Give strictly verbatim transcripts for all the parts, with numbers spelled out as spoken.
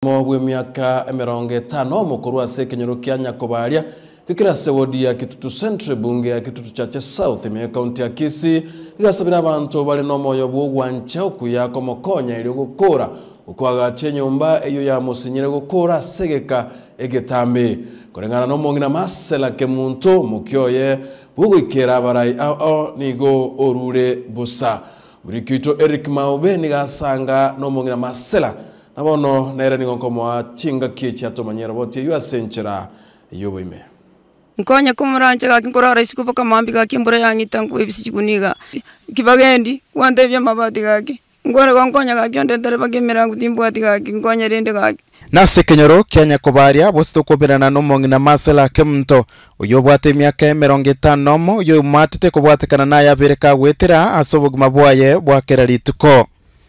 Mobwe miaka mirongo itano mukuru ase Kenyoro kia Nyakobaria kikira sewodi ya Kitutu Central bunge ya Kitutu Chache South me county ya Kisii igasabira abantu bali no moyo bwo gwancha okuya komokonya iri gukora ukwaga chenyumba eyo ya musinyire gukora segeka egetambe korengana no mongina masela ke muntu mukyoye bugwikera barai ao nigo orure busa burikito Eric Maube nigasanga no mongina masela nabono nere ningonkomo chinga kichi atomanyera bote yu asenchera yobo ime nkonya kumuranje gakinkorara isikupa kamambi gakimbura yangita nkubisijuniga kibagendi wandebya mabati gaki ngore gonkonya gakyondendere bagemirangu timbwati gaki nkonya rende gaki nase Kenyoro kia Nyakobaria bosito kubirana no mongina masela kemto uyo bwate myaka mirongo itano mo uyo matite kubwatekana na yabireka gwetera asobuguma bwaye bwakera rituko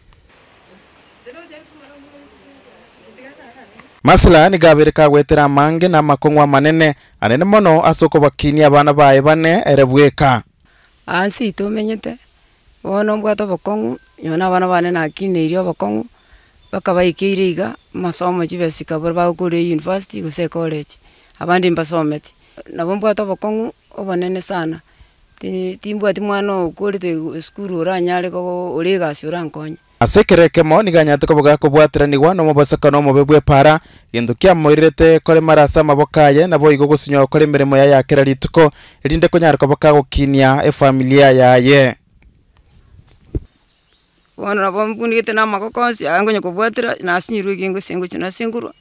masela ni gabireka gwetera mange na makongwa manene anene mono asoko bakini abana bae bane erebweka ansi tumenyete bono mbwato bokongu yona abana bane na kine irio bokongu bakabaikiriga masomo chibesika barba kuri university guse college abandi mbasometi nabo mbwato bokongu obonene sana timbwati mwana ukuri skuru uranyare ko uriga syura nkonya asekereke mo niganyate ko boga kubwatira nigwa no mubasaka no mubebwe para gindu kya moirete kore marasa mabokaye nabo igo gusinyo kore mirimo ya yakera rituko irinde ko nyarko boka gukinia e familia yaye wana nabo mbunigete na makokonsi angonye kubwatira nasinyiru gingo singo china singuru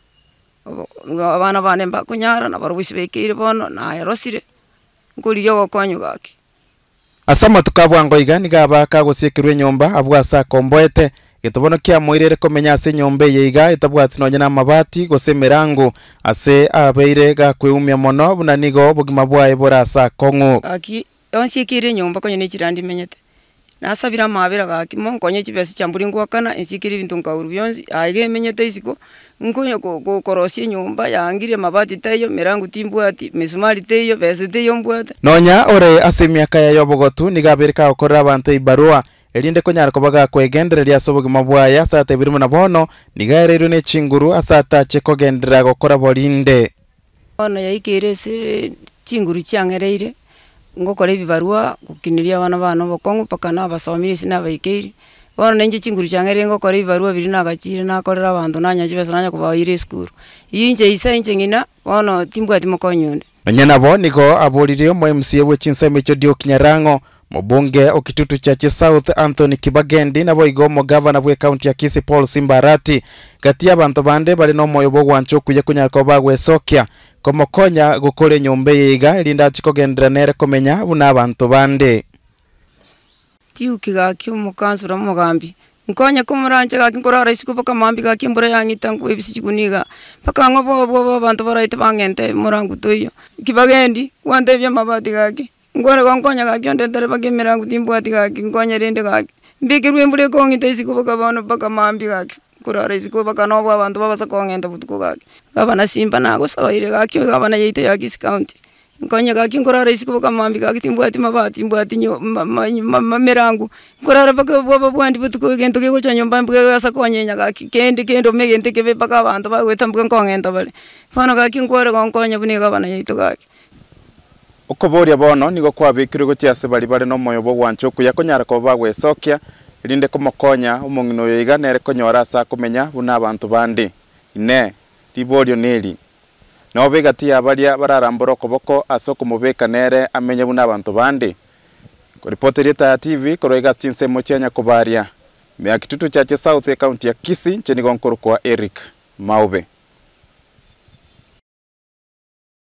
abana bane mbakunyara na barubisi bekire bono na yarosire nguri yo konyo gaki asama tukabwango igani gaba kagusikirwe nyomba abwasa komboete gitobono kya moirere komenya ase nyombe yeiga itabwati nonye na mabati gosemerango ase abeire ga kweumya mono bunanigo bugima bwaye borasa kongu aki onsikire nyomba konye ni kirandi menyete nasabira mabira gaki mo konye kibesi cyamburi ngwakana insikire bintu ngawuru byonzi aige menyete isiko nkonye ko korosi nyomba yangire mabati tayo mirango timbwati misumari tayo bese tayo mbwata nonya ore ase myaka ya yobogotu nigabirika okora abantu ibarua elinde konyara kobaga kwegendereria sobugima bwaya sate birimo na bono nigaerero ne chinguru asata chekogendera gokora bolinde ono yaikire sire chinguru cyangereire ngokora ibibarua gukiniria abana bana bokongu paka na basomiri sinabaikire bono nenje chinguru cyangereire ngokora ibibarua biri nagachire nakorera abantu nanya kibesa nanya kubayire skuru yinje isa inje ngina bono timbwati mokonyonde nyana bo nigo abolire mo M C we chinseme chodio kinyarango mobunge okitutu Chache South Anthony Kibagendi nabo igo mo governor bwe county ya Kisii Paul Simbarati gati abantu bande bali no moyo bwo gwancho kuye kunyako bagwe sokya komokonya gukore nyombe yiga ilinda chikogendera nere komenya buna abantu bande tiu kigaki umukansura mugambi nkonya kumuranje gaki nkorara isikupa kamambi gaki mbura yangita nkubisijuniga paka ngobo bo abantu baraite bangente murangu toyo Kibagendi wandebya mabati gaki ngore gonkonya gaki ondendere bagemirangu timbwati gaki nkonya rende gaki mbikirwe mbure kongite isikupa kabano paka mambi gaki kurara isikupa kanobo abantu babasa kongente butuko gaki gabana simba nago sawaire gaki gabana yeite ya Kisii County nkonya gaki nkorara isikupa kamambi gaki timbwati mabati mbwati nyo mirangu nkorara paka bwa bwandi butuko gento ke gocha nyomba mbwe asa konyenya gaki kende kendo megente kebe paka abantu bagweta mbwe kongente bale fano gaki nkore gonkonya bune gabana yeito gaki ukoboria bono nigo kwabikire gotiase bali bale no moyo bwo gwancho kuya konyara ko bagwesokya irinde komokonya umongino yiga nere konyora asa kumenya buna abantu bandi ine tiborio neli no begati abalia bararamboro koboko asoko mubeka nere amenye buna abantu bandi ko reporter ya T V koroiga chinse mochya Nyakobaria me Kitutu Chache South county ya Kisii cheni gonkoro kwa Eric Maube.